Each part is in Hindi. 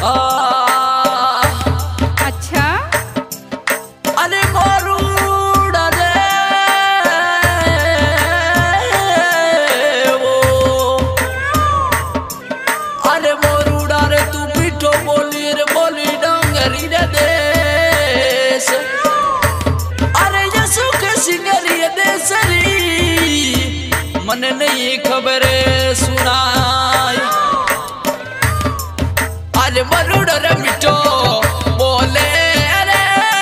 अच्छा अरे मोरूड़ा रे वो अरे मोरूड़ा रे तू पीठो बोली रे बोली डंगरी रे देश अरे यसु के सिंगरी देसरी मन नहीं खबर सुनाई अरे मरुड़ रे मिठो बोले रे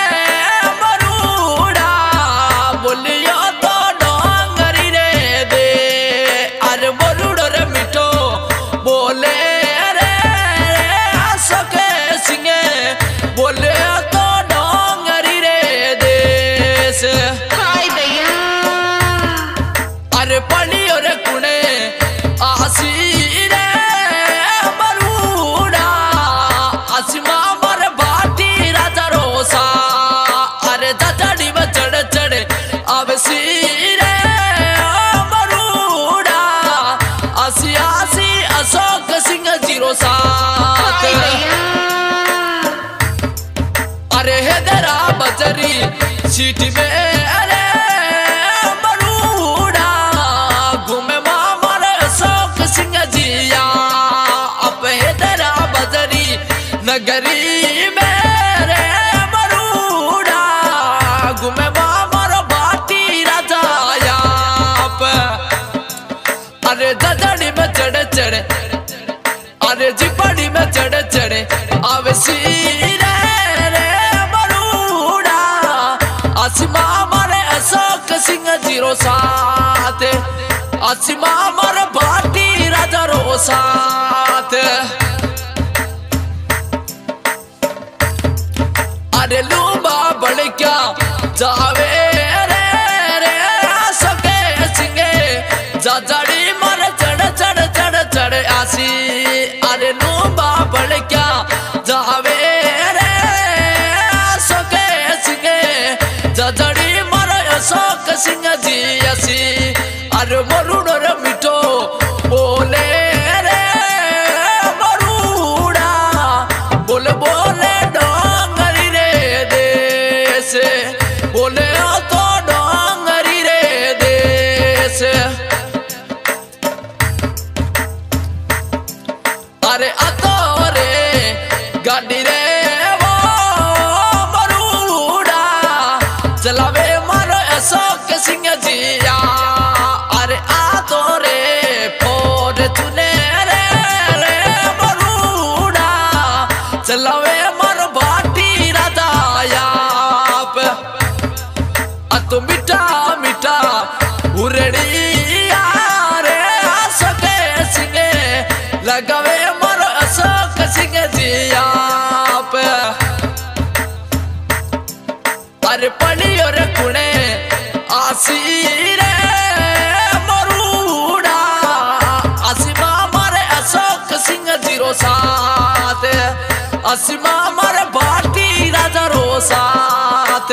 मरुड़ा बोलियो तो डोंगरी रे दे अरे मरुड़ रे मिठो बोले रे सके सिंगे बोले तो डोंगरी रे देश अरे पढ़ियो रे कुने आसी रे मरुड़ा आसिमा मर भाटी राजा रोसा अरे जजड़ी में चढ़ चढ़ आवसी रे मरुड़ा आसी आसी अशोक सिंह जीरो सात अरे हैदरा बजरी सीट में अरे मरुड़ा घूमे मामर अशोक सिंह जिया अब हैदरा बजरी नगरी मेरे मरुड़ा घूमे मामर भाटी राजा अरे जजड़ी में चढ़ चढ़ अरे जिपड़ी में चढ़ चढ़ आवसी रे मरुड़ा आसिमा मारे अशोक सिंह जीरो सात आसिमा मारे भाटी राजा रो सात अरे लूबा बड़ क्या जावे रे रे सके सिंगे जजड़ी मर चढ़ चढ़ चढ़ चढ़ आसी अरे लूबा बड़ क्या जावे रे सके सिंगे जजड़ी मर अशोक सिंह जी असी अरे मरुड़ रे मिठो बोले रे मरुड़ा बोले बोले डोंगरी रे देश बोले तो डोंगरी रे देश अरे अतो रे गाड़ी रे वो मरुड़ा चलावे मारो अशोक सिंह जिया अरे आतो रे फोड़ तूने रे रे मरुड़ा चलावे मारो भाटी राजा तो मिठा मिठा उरड़ी रे सके सिंगे लगावे मारो अशोक सिंह जिया अरे पढ़ियो रे कुने आसी रे मरुड़ा आसिमा मारे अशोक सिंह जीरो सात आसिमा मारे भाटी राजा रो सात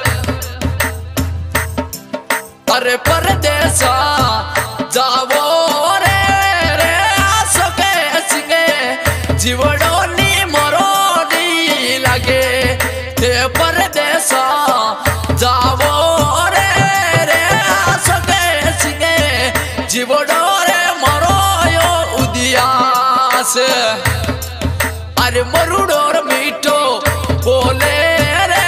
अरे परदेसा जावो रे रे सके सिंगे जीवड़ो नी मरो नी लगे ते परदेसा जावो रे रे सके सिंगे जीवड़ो रे मरो यो उदियास अरे मरुड़ो रे मीठो बोले रे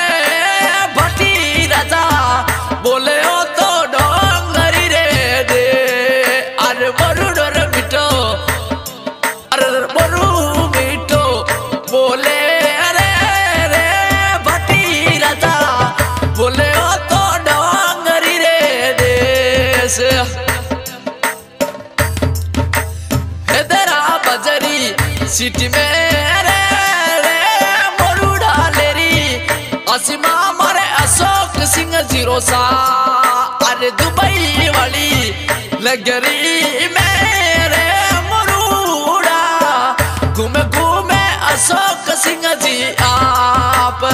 भटी राजा बोले तो डोंगरी रे दे अरे मरुड़ो रे मिठो अरे मरु मिठो बोले रे रे भटी राजा बोले तो डोंगरी रे देश हैदरा बजरी सिटी में रे रे मरुड़ा लेरी आसिमा मारे अशोक सिंह जीरो सा अरे दुबई वाली लगरी मेरे मरुड़ा घूमे घूमे अशोक सिंह जी आप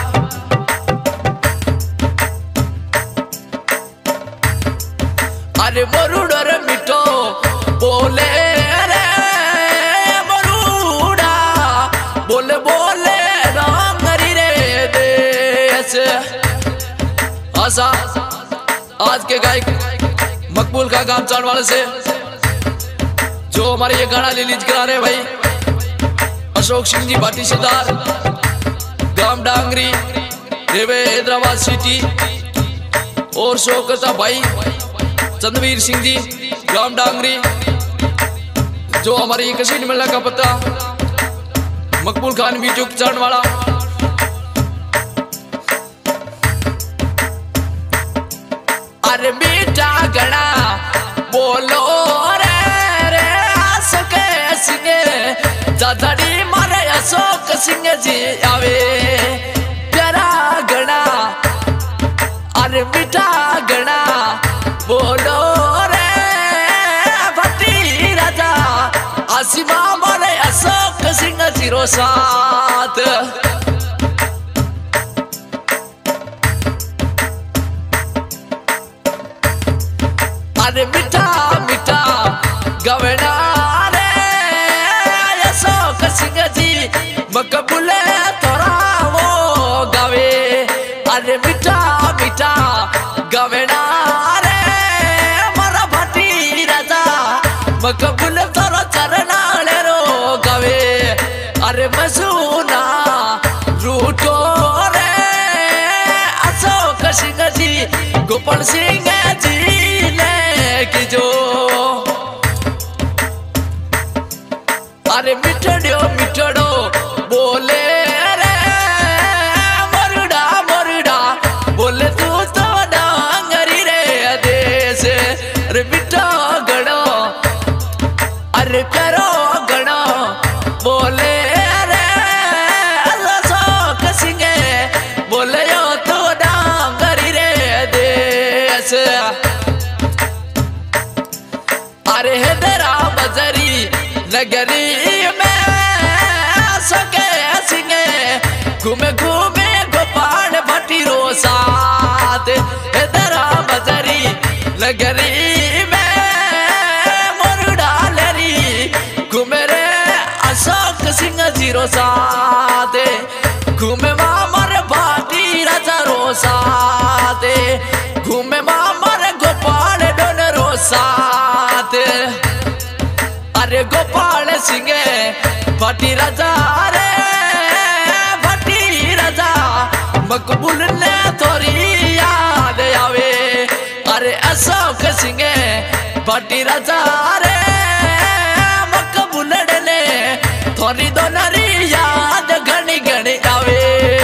अरे मरुड़ा रे मिठो बोले रे मरुड़ा आशा आज के गायक मकबूल का काम चाण वाले से जो हमारे ये गाना रिलीज करा रहे भाई अशोक सिंह जी भाटी सरदार गांव डांगरी रेवे हैदराबाद सिटी और शो करता भाई चंद्रवीर सिंह जी गांव डांगरी जो हमारे ये कसीट मेला का पता मकबूल खान वीडियो चाण वाला। अरे मीठा गणा बोलो रे रे सके सिंगे दादाड़ी मारे अशोक सिंह जी आवे प्यारा गणा। अरे मीठा गणा बोलो रे भट्टी राजा आसिमा मारे अशोक सिंह जी रो साथ। अरे मीठा मीठा गवना रे अशोक सिंह जी मकबूल तोरा वो गावे। अरे मीठा मीठा गवना रे मारा भाटी राजा मकबूल तोरा चरनाले रो गावे। अरे मसूना रूटो रे अशोक सिंह जी गोपाल सिंह जी की जो। अरे मिठड़ो मिठड़ो बोले रे मरुड़ा मरुड़ा बोले तू तो डांगरी रे देश। अरे मिठा गणो अरे करो गणो बोले रे अशोक सिंह बोले यो तो डांगरी रे देश। अरे हैदरा बजरी नगरी में सके सिंह घूमे घूमे गोपाल भट्टी रो साथ। हैदरा बजरी नगरी में मुरुड़ा लरी घूमे रे अशोक सिंह जी रो साथ। घूमे मामर भाटी राजा रो साथ घूमे मामर गोपाल डोन रो साथ। अरे गोपाल सिंह भाटी राजा रे भाटी राजा मकबूल ने थोड़ी याद आवे। अरे अशोक सिंह भाटी राजा रे मकबूल ने थोड़ी दोनरी याद घनी घनी आवे।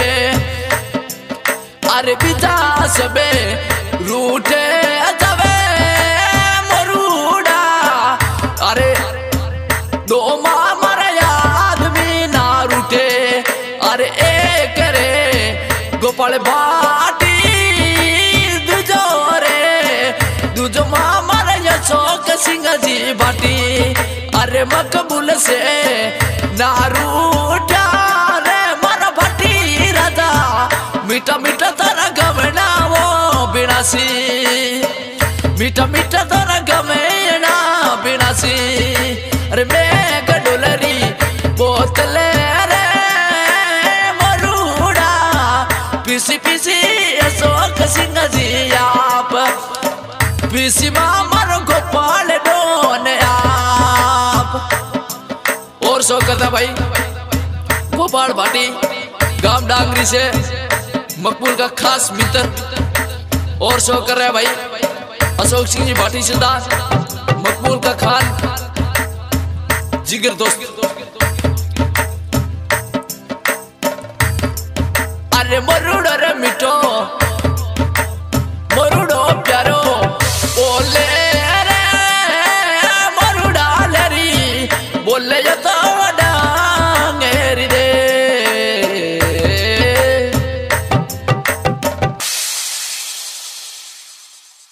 अरे बिजा सबे रूठे जावे मरूड़ा। अरे दो मामर याद भी ना रूठे। अरे एक रे गोपाल भाटी दूजो रे दूजो मामर अशोक सिंह जी भाटी। अरे मकबूल से ना रूठा रे मारा भाटी राजा मीठा मीठा तारा गवना वो बिनासी। मीठा मीठा तारा गवना बिनासी। अरे मैं गडोलरी बोतल रे मरूड़ा पीसी पीसी अशोक सिंह जी आप पीसी मामर गोपाल डोन आप। और शो करता भाई गोपाल भाटी गांव डांगरी से मकबूल का खास मित्र। और शो कर रहे भाई अशोक सिंह जी भाटी सरदार मकबूल का खान जिगर दोस्त। अरे मरुड़ो रे मिठो मरुड़ो प्यारो बोले रे मरुड़ा लरी बोले ये तो